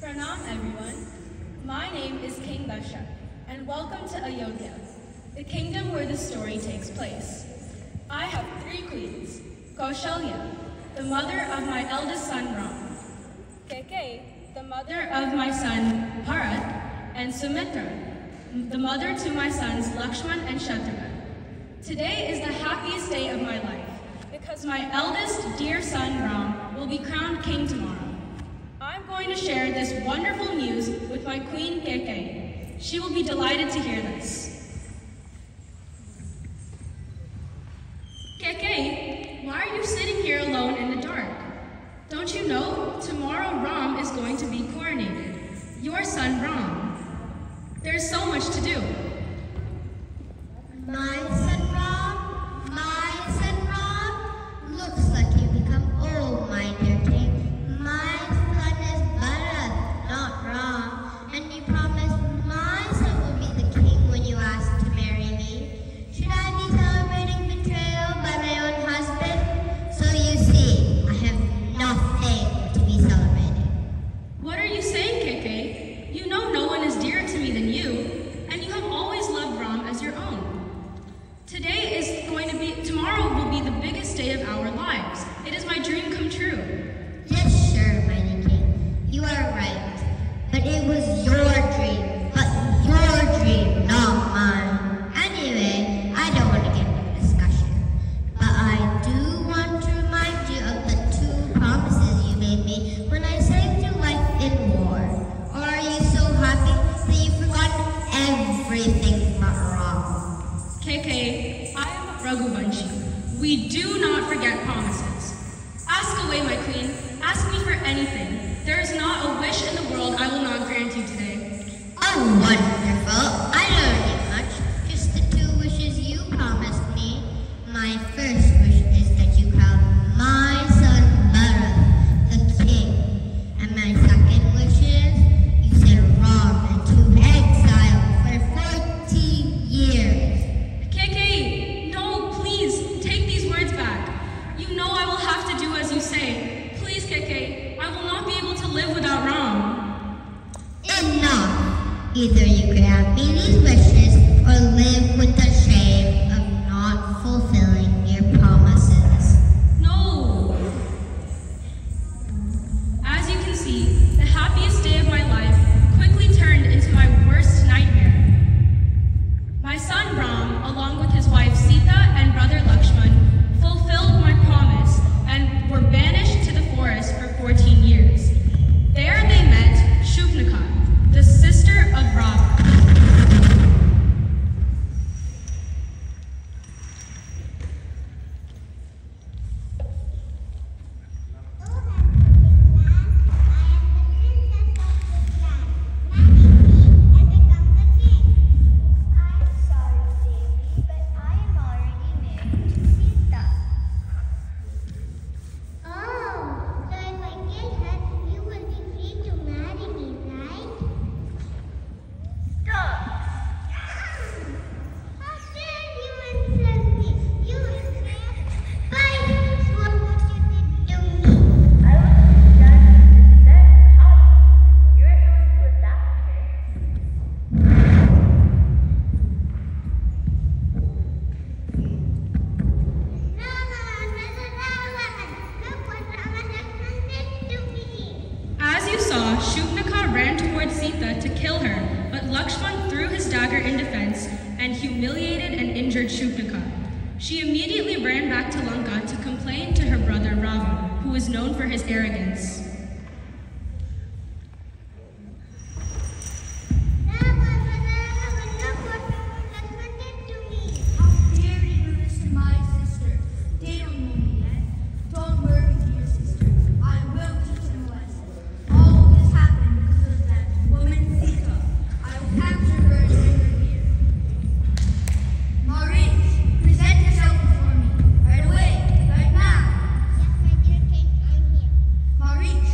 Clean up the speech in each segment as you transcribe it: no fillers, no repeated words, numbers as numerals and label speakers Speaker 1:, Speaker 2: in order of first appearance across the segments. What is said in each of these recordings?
Speaker 1: Pranam everyone. My name is King Dasha, and welcome to Ayodhya, the kingdom where the story takes place. I have 3 queens: Kaushalya, the mother of my eldest son Ram; Kaikeyi, the mother of my son Bharat; and Sumitra, the mother to my sons Lakshman and Shatrughan. Today is the happiest day of my life, because my eldest dear son Ram will be crowned king tomorrow. I'm going to share this wonderful news with my queen Kaikeyi. She will be delighted to hear this. Kaikeyi, why are you sitting here alone in the dark? Don't you know tomorrow Ram is going to be coronated? Your son Ram. There's so much to do.
Speaker 2: My son Ram, looks like you become old, my dear king. My son is Bharat, not Ram, and you promised my son will be the king when you asked to marry me. Should I be celebrating betrayal by my own husband? So you see, I have nothing to be celebrating.
Speaker 1: What are you saying, Kaikeyi? You know no one is dearer to me than you, and you have always loved Ram as your own. Tomorrow will be the biggest day of our lives. It is my dream come true.
Speaker 2: Yes, sure, mighty king. You are right. But it was your dream. But your dream, not mine. Anyway, I don't want to get into discussion. But I do want to remind you of the 2 promises you made me when I saved your life in war. Or are you so happy that you forgot everything but wrong?
Speaker 1: Kaikeyi, I am Raghuvanshi. We do not forget promises. Ask away, my queen. Ask me for anything. There is not a wish in the world I will not grant you today.
Speaker 2: Oh, wonderful. I don't need much. Just the 2 wishes you promised me. My first wish is that you crown my son Bharat the king. And my second wish is you send Ram into exile for 14 years.
Speaker 1: Kaikeyi, no, please, take these words back. You know I will have to do as you say. Please, Kaikeyi, I will not be able to live without Ram.
Speaker 2: Enough! Either you grant me these wishes or live with the shame of not fulfilling your promises.
Speaker 1: No! As you can see, the happiest day of my life quickly turned into my worst nightmare. My son Ram, along with his wife Sita and brother Lakshman, fulfilled my promise and were banished to the forest for 14 years. There they met Shubhnika, the sister of Rava. She immediately ran back to Lanka to complain to her brother Rava, who was known for his arrogance.
Speaker 2: Maurice,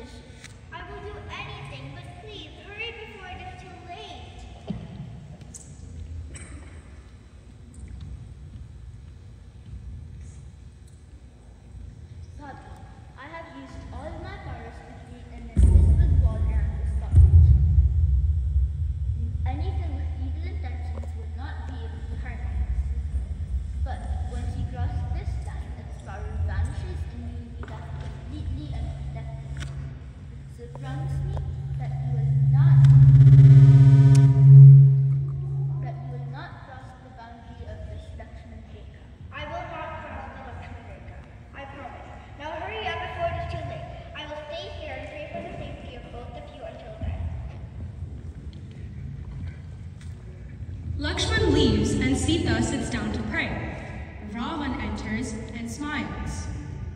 Speaker 3: wishes. I will do anything, but please hurry before it is too late. Sadly, I have used all of my powers to create an invisible wall around this cottage. Anything with evil intentions would not be able to harm us. But once you cross this line, its power vanishes and you will be left completely unprotected. So promise me that you will not cross the boundary of this Lakshman Rekha.
Speaker 4: I will not cross the Lakshman Rekha. I promise. Now hurry up before it is too late. I will stay here and pray for the safety of both of you until then.
Speaker 1: Lakshman leaves and Sita sits down to pray. Ravan enters and smiles.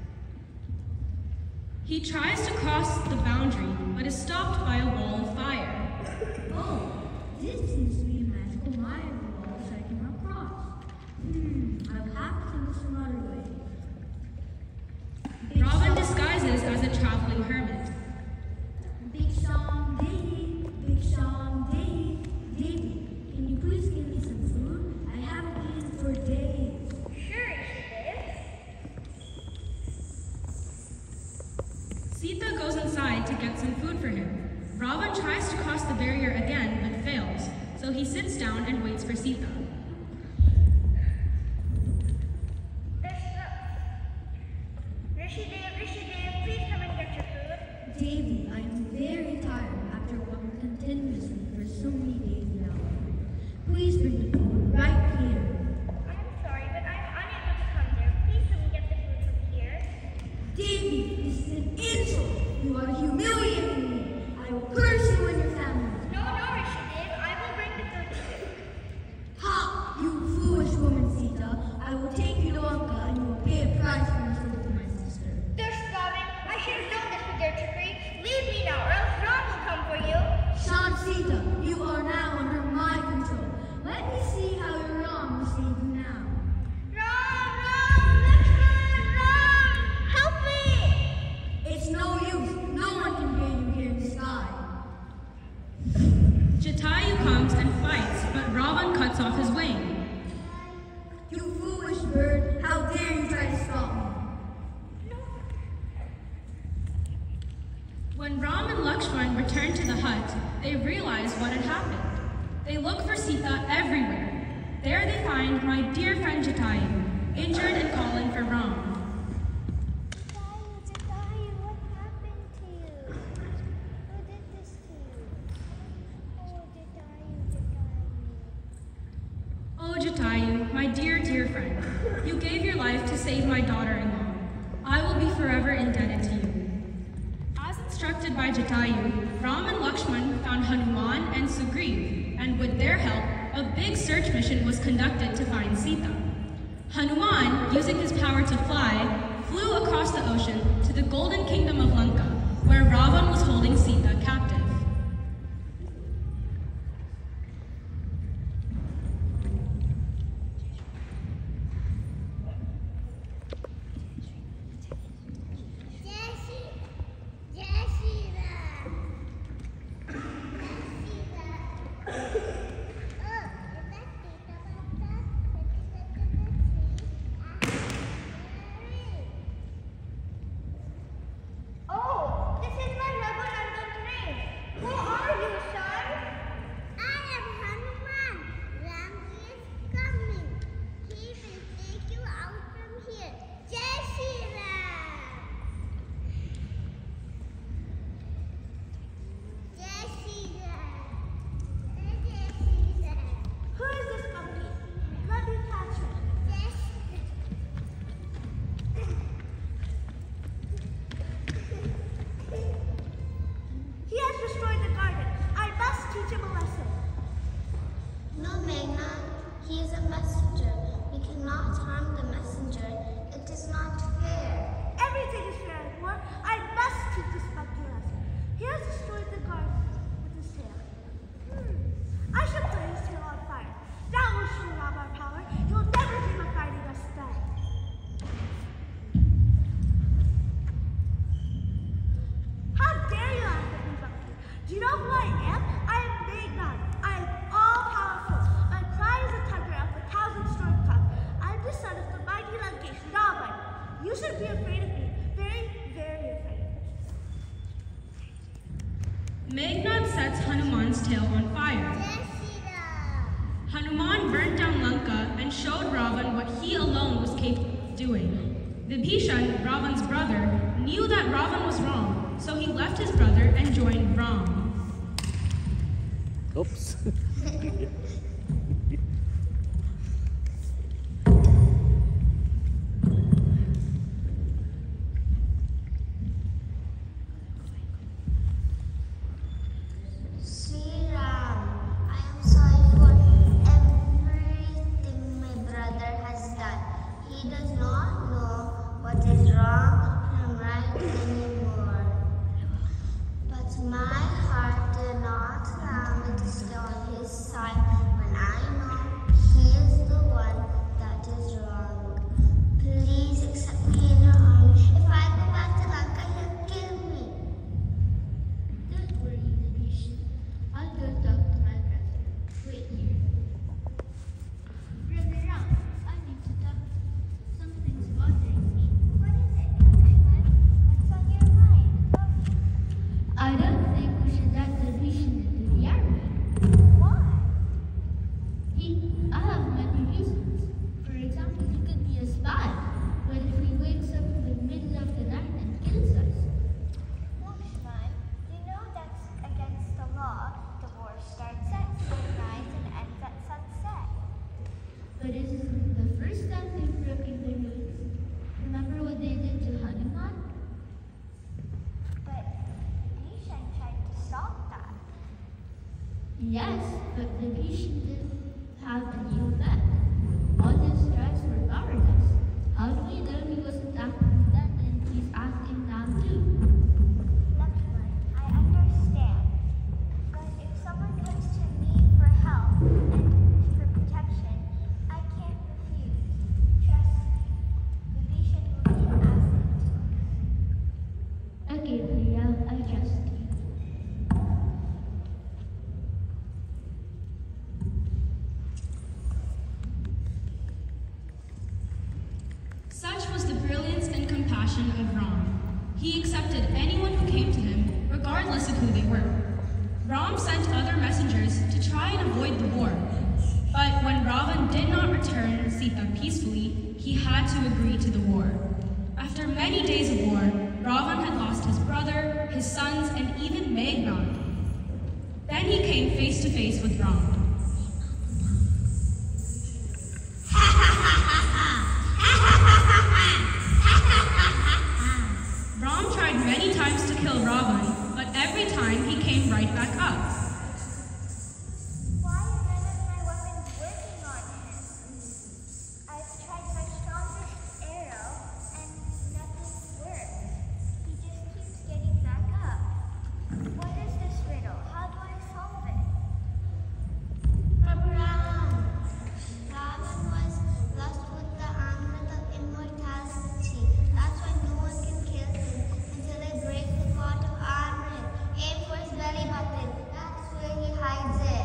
Speaker 1: He tries to cross the boundary, but is stopped by a wall of fire.
Speaker 5: Oh, this seems to be a magical Maya wall I cannot cross. I'll have to think of some other way.
Speaker 1: Ravan disguises as a traveling hermit.
Speaker 5: Big Sham Dehi, Devi, can you please give me some food? I haven't eaten for days.
Speaker 4: Sure, Ishmael.
Speaker 1: Sita goes inside to get some food for him. Ravan tries to cross the barrier again, but fails, so he sits down and waits for Sita.
Speaker 4: Rishidev, please come and get your food.
Speaker 5: Devi, I am very tired after walking continuously for so many days now. Please bring the food right here.
Speaker 4: I'm sorry, but I'm unable to come there. Please come and get the food from here.
Speaker 5: Devi, this is an insult. You are humiliating me. I will curse you and your family.
Speaker 4: No, Rishidev, I will bring the food to you.
Speaker 5: Ha! You foolish woman, Sita. I will take you to Lanka and you will pay a price for your service to my sister.
Speaker 4: They're starving. I should have known this with their trickery. Leave me now, or else Ram will come for you.
Speaker 5: Shan Sita, you are now under my control. Let me see how your Ram will save you now.
Speaker 4: Ram, Lakshman, Ram, help me!
Speaker 5: It's no use. No one can hear you here in the sky.
Speaker 1: Jatayu comes and fights, but Ravan cuts off his wing.
Speaker 5: You foolish bird, how dare you try to stop me?
Speaker 1: When Ram and Lakshman return to the hut, they realize what had happened. They look for Sita everywhere. There they find my dear friend Jatayu, injured and calling for Ram.
Speaker 3: Jatayu, what happened to you? Who did this to you? Oh, Jatayu.
Speaker 1: Oh, Jatayu, my dear, dear friend, you gave your life to save my daughter-in-law. I will be forever indebted to you. As instructed by Jatayu, Ram and Lakshman found Hanuman and Sugriv, and with their help, a big search mission was conducted to find Sita. Hanuman, using his power to fly, flew across the ocean to the golden kingdom of Lanka, where Ravan was holding Sita captive.
Speaker 4: Oh, this is my Raghunan train. afraid of me. Very, very afraid.
Speaker 1: Meghnad sets Hanuman's tail on fire. Hanuman burnt down Lanka and showed Ravan what he alone was capable of doing. Vibhishan, Ravan's brother, knew that Ravan was wrong, so he left his brother and joined Ram.
Speaker 6: Oops.
Speaker 2: Sri Ram, I am sorry for everything my brother has done. He does not know what is wrong from right anymore. But my heart did not allow me to stay on his side when I know he is the one that is wrong. Please accept me in your arms. If I go back to Lanka, he'll kill me.
Speaker 5: Don't worry, Vibhishan. I'll go talk to my brother. Wait here. Brother Ram, I need to talk. Something's bothering me.
Speaker 3: What is it, Lakshman? What's on your mind? Tell me.
Speaker 5: I don't think we should let Vibhishan into the army.
Speaker 3: Why?
Speaker 5: I have many reasons. For example, he could be a spy. What if he wakes up in the middle of the night and kills us?
Speaker 3: Lakshman, you know that's against the law. The war starts at sunrise and ends at sunset.
Speaker 5: But it isn't the first time they've broken their rules. Remember what they did to Hanuman?
Speaker 3: But Vibhishan tried to stop that.
Speaker 5: Yes, but Vibhishan didn't have any effect. All his strikes were powerless. How do we know he wasn't acting then and he's acting now too?
Speaker 3: Lakshman, I understand. But if someone comes to me for help and for protection, I can't refuse. Trust me. Vibhishan will be an asset to us.
Speaker 5: Okay, Priya, I trust you.
Speaker 1: Such was the brilliance and compassion of Ram. He accepted anyone who came to him, regardless of who they were. Ram sent other messengers to try and avoid the war. But when Ravan did not return Sita peacefully, he had to agree to the war. After many days of war, Ravan had lost his brother, his sons, and even Meghnad. Then he came face to face with Ram. Ram tried many times to kill Ravan, but every time he came right back up.
Speaker 3: Why are none of my weapons working on him? I've tried my strongest arrow and nothing works. He just keeps getting back up. What is this riddle? How do I solve it?
Speaker 2: Prabhu Ram, Ravan was blessed with the amulet of immortality. That's why no one can kill him until they break the pot of armor. Aim for his belly button. That's where he hides it.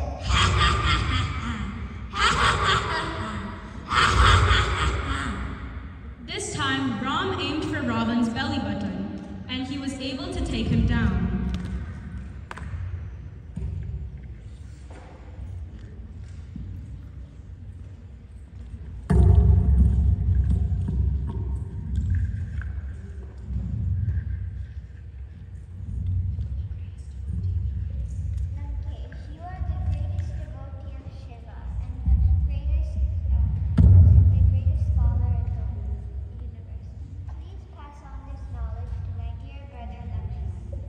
Speaker 1: This time, Ram aimed for Ravan's belly button, and he was able to take him down.
Speaker 3: Lankesh, you are the greatest devotee of Shiva and the greatest scholar in the universe. Please pass on this knowledge to my dear brother Lakshman.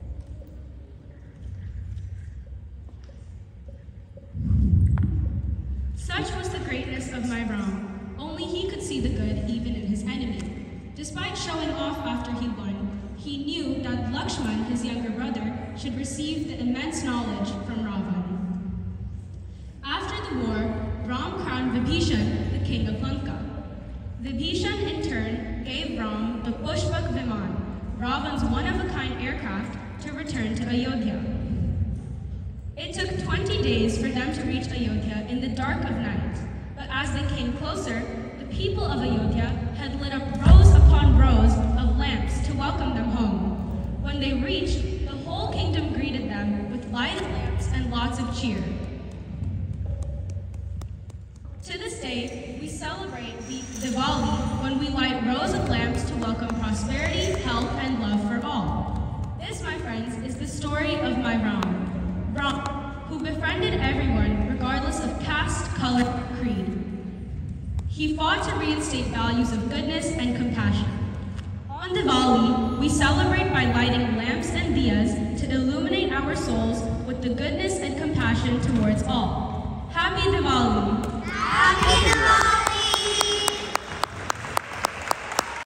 Speaker 1: Such was the greatness of my Ram. Only he could see the good even in his enemy. Despite showing off after he won, he knew that Lakshman, his younger brother, should receive the immense knowledge from Ravan. After the war, Ram crowned Vibhishan the king of Lanka. Vibhishan in turn gave Ram the Pushpak Viman, Ravan's one-of-a-kind aircraft, to return to Ayodhya. It took 20 days for them to reach Ayodhya in the dark of night, but as they came closer, the people of Ayodhya had lit up rows upon rows of lamps to welcome them home. When they reached, the whole kingdom greeted them with lighted lamps and lots of cheer. To this day, we celebrate the Diwali when we light rows of lamps to welcome prosperity, health, and love for all. This, my friends, is the story of my Ram, who befriended everyone regardless of caste, color, or creed. He fought to reinstate values of goodness and compassion. On Diwali, we celebrate by lighting lamps and diyas to illuminate our souls with the goodness and compassion towards all. Happy Diwali!
Speaker 2: Happy Diwali!